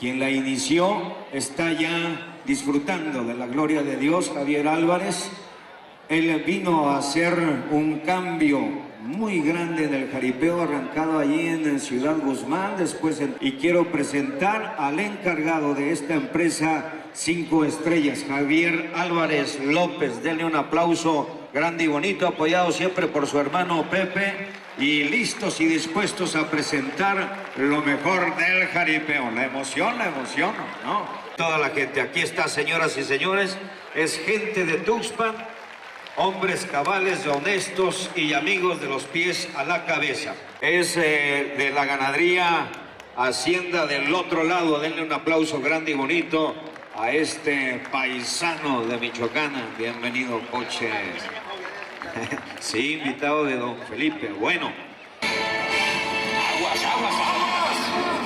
quien la inició, está ya disfrutando de la gloria de Dios, Javier Álvarez. Él vino a hacer un cambio muy grande en el jaripeo, arrancado allí en Ciudad Guzmán. Y quiero presentar al encargado de esta empresa 5 estrellas, Javier Álvarez López. Denle un aplauso grande y bonito, apoyado siempre por su hermano Pepe, y listos y dispuestos a presentar lo mejor del jaripeo. La emoción, ¿no? Toda la gente, aquí está, señoras y señores, es gente de Tuxpan, hombres cabales, honestos y amigos de los pies a la cabeza. Es de la ganadería Hacienda del otro lado. Denle un aplauso grande y bonito a este paisano de Michoacán. Bienvenido, coche. Sí, invitado de don Felipe. Bueno. ¡Aguas, aguas, aguas!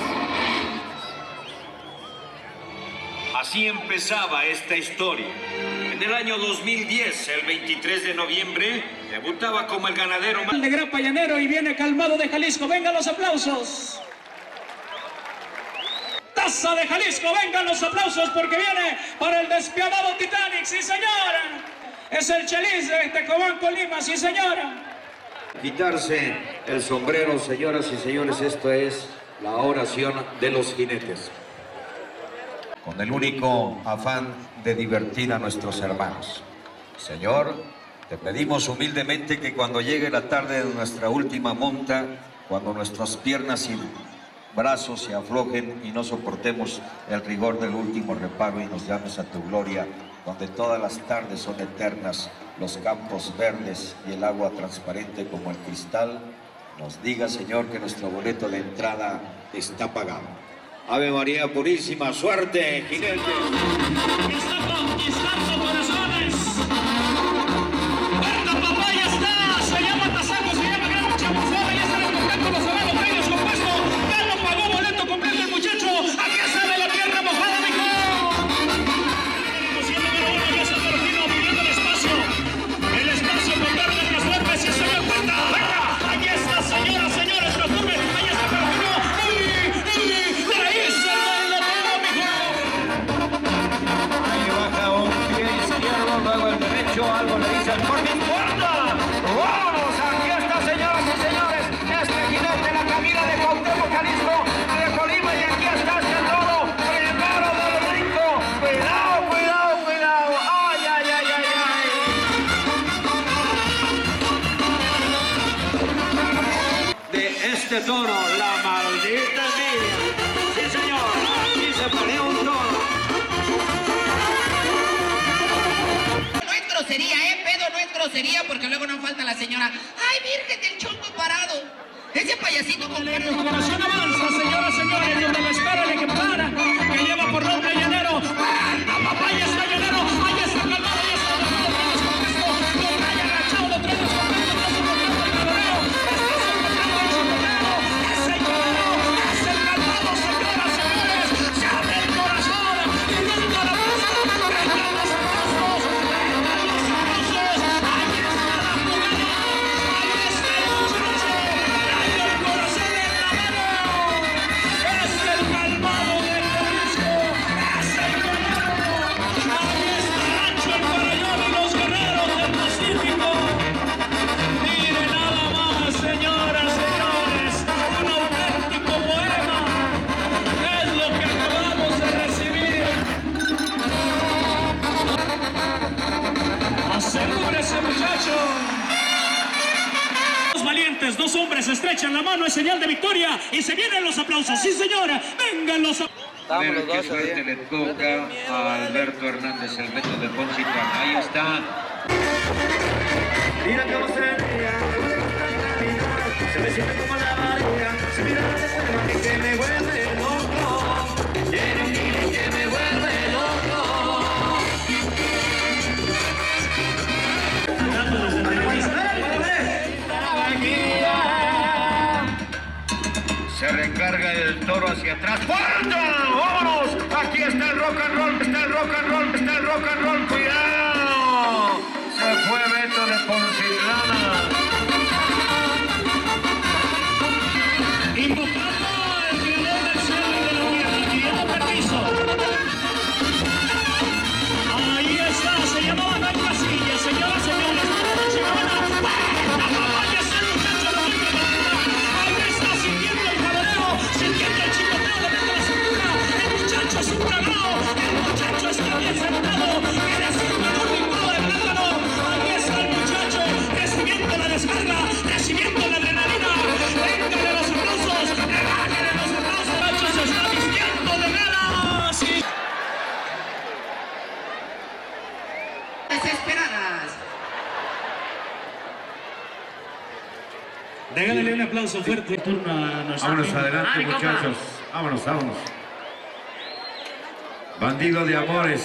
Así empezaba esta historia. En el año 2010, el 23 de noviembre, debutaba como el ganadero más de Grapa Llanero y viene Calmado de Jalisco. ¡Vengan los aplausos! Taza de Jalisco, vengan los aplausos porque viene para el despiadado Titanic, sí señora. Es el Chelis de Tecobán, Colima, sí señora. Quitarse el sombrero, señoras y señores, esto es la oración de los jinetes, con el único afán de divertir a nuestros hermanos. Señor, te pedimos humildemente que cuando llegue la tarde de nuestra última monta, cuando nuestras piernas y brazos se aflojen y no soportemos el rigor del último reparo, y nos llames a tu gloria, donde todas las tardes son eternas, los campos verdes y el agua transparente como el cristal, nos diga, Señor, que nuestro boleto de entrada está pagado. Ave María Purísima, suerte, jinetes. Está conquistando corazones. ¡Puerta papá ya está! Se llama Tazaco, se llama Gran Chamuzuela, ya están contando los amados premios compuestos. Ya no pagó boleto completo el muchacho. Aquí está de la tierra mojada, mijo. Ya se terminó viviendo el espacio. El espacio con carnes las fuertes y el señor Puerta. Aquí está, señoras, señores, los turbes. Ahí está, pero luego el derecho, algo le dice el corte, ¡no importa! ¡Vámonos! Aquí está, señoras y señores, este jinete, la camina de Cuauhtémoc, Jalisco, de Colima, y aquí está este toro, primero del brinco. ¡Cuidado, cuidado, cuidado! ¡Ay, ay, ay, ay, ay! De este toro, la maldita envidia. Sí, señor, aquí se pone un toro. Pedo no es grosería, porque luego no falta la señora. ¡Ay, virgen del chongo parado! Ese payasito con la corazón avanza, señoras, señores, donde la espera el ejemplar que lleva por nombre Llanero. ¡La papaya está Llanero! ¡Ahí está Calmado! ¡Ahí está Calmado! ¡Traemos compuesto! ¡Lo trae agachado! ¡Lo traemos compuesto! ¡No se corriendo el cabreo! ¡Este es el Calmado! ¡Es el Calmado! ¡Es el Calmado! ¡Es el Calmado, señoras, señores! ¡Se abre el corazón! ¡Y nunca la pasa! ¡Vengan los aplausos! ¡Vengan los aplausos! ¡Ahí está la jugada! ¡Ahí está el muchacho! ¡Trae el corazón en la mano! ¡Es el Calmado de Jalisco! ¡Es el Calmado! ¡Ahí está Rancho el Parayón y los guerreros del Pacífico! ¡Mire nada más, señoras, señores! ¡Un auténtico poema! ¡Es lo que acabamos de recibir! ¡Asegúrese, muchacho! Dos valientes, dos hombres estrechan la mano, es señal de victoria, y se vienen los aplausos. ¡Sí, señora! ¡Vengan los aplausos! A ver qué suerte le toca a Alberto Hernández, el Beto de Poncitlán. Ahí está. Mira cómo se ría, se me siente como la María, se mira la forma que me vuelve loco, que me vuelve loco. Se recarga el toro hacia atrás. ¡Fuerte! ¡Vámonos! Aquí está el rock and roll, está el rock and roll, está el rock and roll. ¡Cuidado! Se fue Beto de Poncitlán. Invocando el creador del cielo y de la tierra, pidiendo permiso. Regálale un aplauso fuerte. Turno a nuestro Vámonos amigo. adelante, Ay, compa. muchachos. Vámonos, vámonos. Bandido de amores.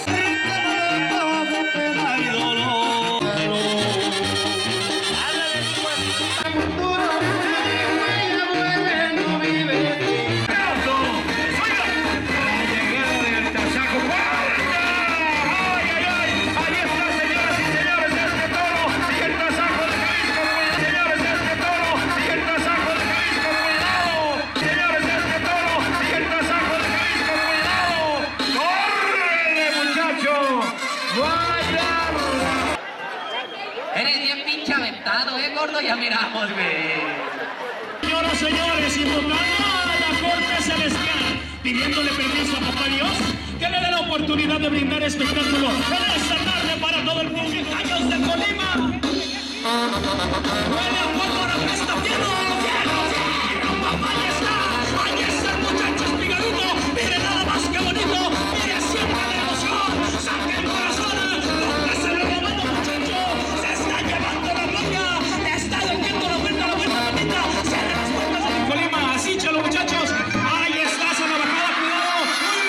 Eres bien pinche aventado, gordo, ya miramos, güey. Señoras, señores, invocando a la corte celestial, pidiéndole permiso a Papá Dios que le dé la oportunidad de brindar espectáculo en esta tarde para todo el público. ¡Años de Colima! ¡Huele a pólvora que está lleno! ¡Lleno, lleno! ¡Papá, ahí está! ¡Ahí está el muchacho espigadito! ¡Mire nada más que bonito! ¡Mire, siempre la emoción! ¡Saque el corazón! ¡Póngase lo robando, muchacho! ¡Se está llevando la playa! ¡Está dando la vuelta, bonita! ¡Cierre las puertas de Colima! ¡Así, chalo, muchachos! ¡Ahí está esa navajada! ¡Cuidado!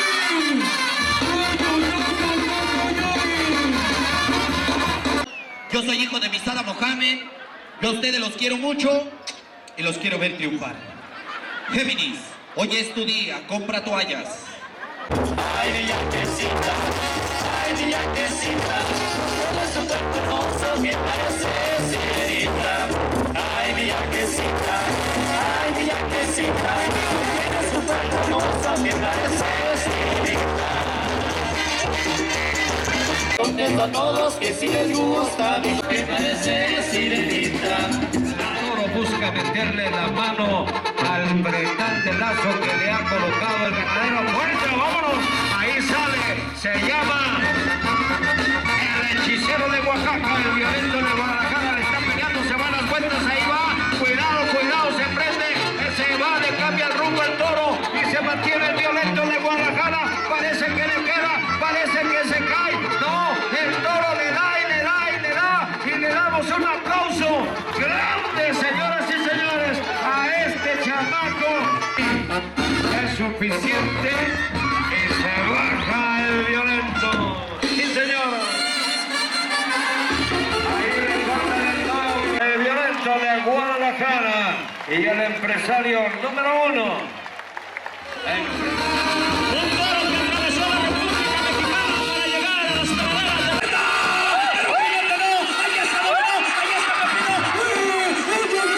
Yo soy hijo de Misada Mohamed. Yo a ustedes los quiero mucho y los quiero ver triunfar. Géminis, hoy es tu día, compra toallas. Ay, villaquecita, todo su cuerpo hermoso que parece sirenita. Ay, villaquecita, tiene su cuerpo hermoso que parece sirenita. Contesto a todos que si les gusta, que parece sirenita. Toro busca meterle la mano al bretal de lazo que le ha colocado el ganadero. ¡Fuerza, vámonos! Ahí sale, se llama el hechicero de Oaxaca, el violento de Guadalajara, le está peleando, se van las vueltas, ahí va, cuidado, cuidado, se prende, se va, le cambia el rumbo al toro y se mantiene el violento de Guadalajara, parece que le queda, parece que se cae, no, el toro le da y le da y le da, y le damos un aplauso grande, señoras y señores, a este chamaco. Es suficiente y se baja el violento. Sí, señor. Ahí recorta el violento de Guadalajara y el empresario número 1. Un toro que atravesó la República Mexicana para llegar a las praderas de Verdad. Pero fíjate, no, ahí está Pepino, ahí está Pepino.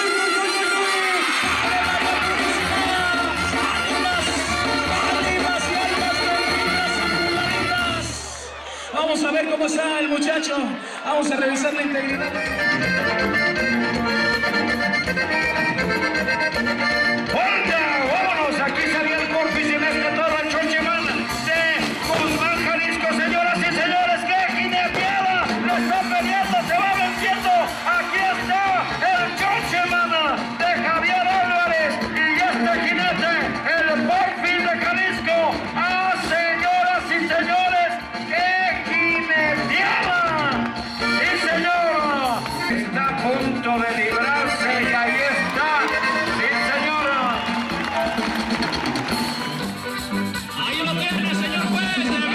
Vamos a ver cómo está el muchacho. Vamos a revisar la integridad. ¡Hola! ¡Vámonos! Aquí salió el Porfis en este toro el Chochemán de Guzmán, Jalisco, señoras y señores. ¡Qué jineteada! ¡Lo está peleando! ¡Se va venciendo! ¡Aquí está el Chochemán de Javier Álvarez! Y este jinete, el Porfis de Jalisco. ¡Ah, señoras y señores! ¡Qué jineteada! ¡Sí, señor! Está a punto de librarse y ahí está. ¡Sí, señora! Ahí lo tiene, señor juez. Venga,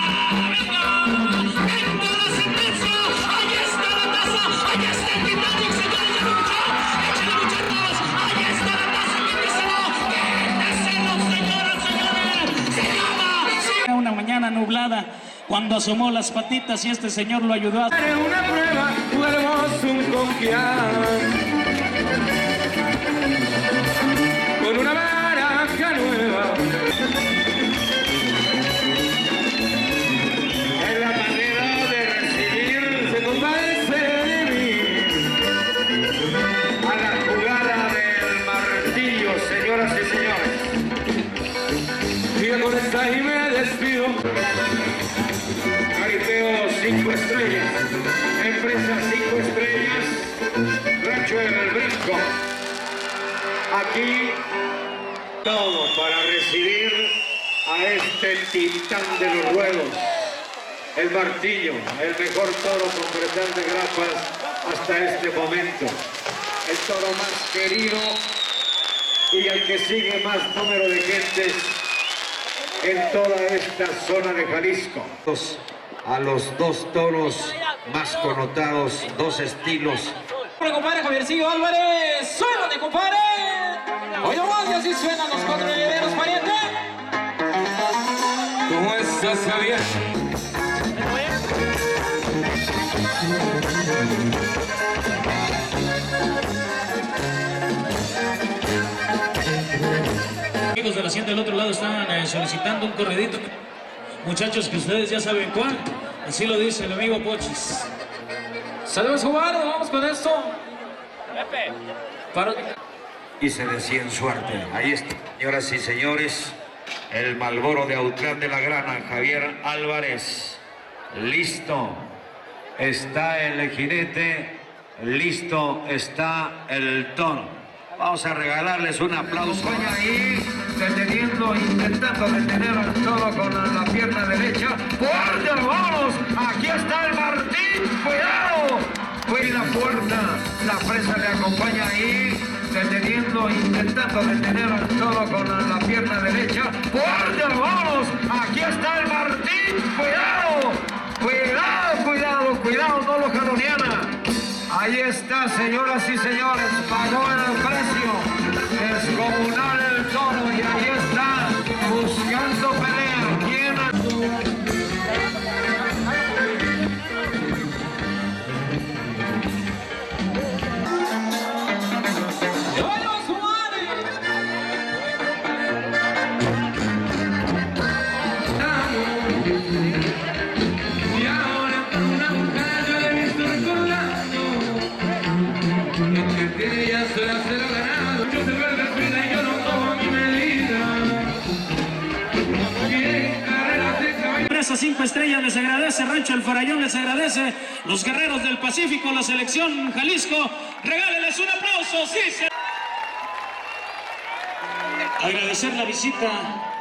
venga la sentencia. Ahí está la taza, ahí está el Titanic, señores, ya lo escuchó. Échale, muchachos. Ahí está la taza, quíteselo, señoras, señores. Se llama. Era una mañana nublada cuando asomó las patitas y este señor lo ayudó a... Una prueba, tu hermoso un confiar. Con una baraja nueva. Es la manera de recibir Se compadece de mí. a la jugada del martillo, señoras y señores. Sigue con esta y me despido. Jaripeo 5 estrellas, empresa 5 estrellas, Rancho del Brinco. Aquí todo para recibir a este titán de los ruedos. el martillo, el mejor toro con bretal de grapas hasta este momento. El toro más querido y el que sigue más número de gentes en toda esta zona de Jalisco. A los dos toros más connotados, dos estilos. Compadre Javiercillo Álvarez, suénale, compadre. Oye, más, y así suenan los cuatro llaneros, pariente. ¿Cómo estás, Javier? Amigos de la hacienda del otro lado están solicitando un corredito. Muchachos, que ustedes ya saben cuál. Así lo dice el amigo Pochis. Saludos, jugar, vamos con esto. Y se decía en suerte. Ahí está, señoras y señores, el Malboro de Autlán de la Grana, Javier Álvarez. Listo está el jinete, listo está el tono. Vamos a regalarles un aplauso. Ahí, deteniendo, intentando detener al toro con la pierna derecha. ¡Fuerte, vamos! Aquí está el Martín, cuidado. Fue la puerta, la presa le acompaña ahí, deteniendo, intentando detener al toro con la pierna derecha. ¡Fuerte, vamos! Aquí está el Martín, cuidado. Cuidado, cuidado, cuidado, no lo jaloneana. Ahí está, señoras y señores, pagó el precio descomunal el toro y ahí está, buscando pelea. ¿Quién? Y ahora con una mujer yo le he visto recordando que tiene ya se la ganado. Yo se vuelve frida y yo no tomo mi medida. Quieren carreras de caballo. Empresa 5 estrellas les agradece, Rancho El Farallón les agradece, los Guerreros del Pacífico, la selección Jalisco, regálenles un aplauso, sí. Agradecer la visita